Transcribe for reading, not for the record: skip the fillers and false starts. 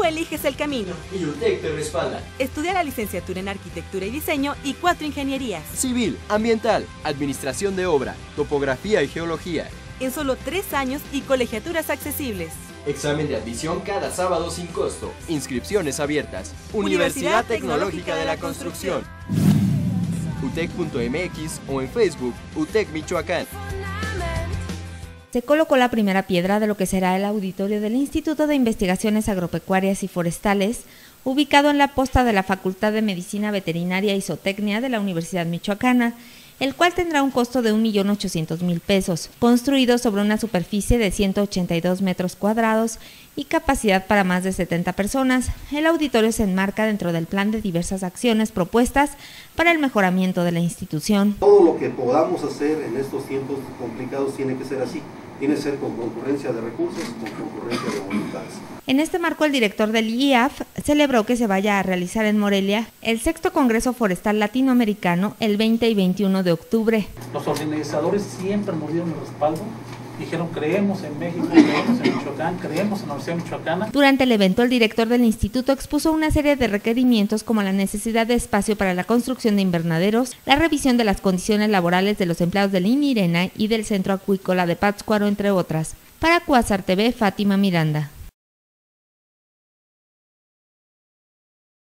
Tú eliges el camino. Y UTEC te respalda. Estudia la licenciatura en Arquitectura y Diseño y 4 ingenierías. Civil, ambiental, administración de obra, topografía y geología. En solo 3 años y colegiaturas accesibles. Examen de admisión cada sábado sin costo. Inscripciones abiertas. Universidad Tecnológica de la Construcción. UTEC.mx o en Facebook UTEC Michoacán. Se colocó la primera piedra de lo que será el auditorio del Instituto de Investigaciones Agropecuarias y Forestales, ubicado en la posta de la Facultad de Medicina Veterinaria y Zootecnia de la Universidad Michoacana, el cual tendrá un costo de 1.800.000 pesos, construido sobre una superficie de 182 metros cuadrados y capacidad para más de 70 personas. El auditorio se enmarca dentro del plan de diversas acciones propuestas para el mejoramiento de la institución. Todo lo que podamos hacer en estos tiempos complicados tiene que ser así. Tiene que ser con concurrencia de recursos, con concurrencia de voluntades. En este marco, el director del IAF celebró que se vaya a realizar en Morelia el 6º Congreso Forestal Latinoamericano el 20 y 21 de octubre. Los organizadores siempre nos dieron el respaldo, dijeron creemos en México, creemos en Michoacán, creemos en la Universidad Michoacana. Durante el evento, el director del instituto expuso una serie de requerimientos como la necesidad de espacio para la construcción de invernaderos, la revisión de las condiciones laborales de los empleados del INIRENA y del Centro Acuícola de Pátzcuaro, entre otras. Para Cuásar TV, Fátima Miranda.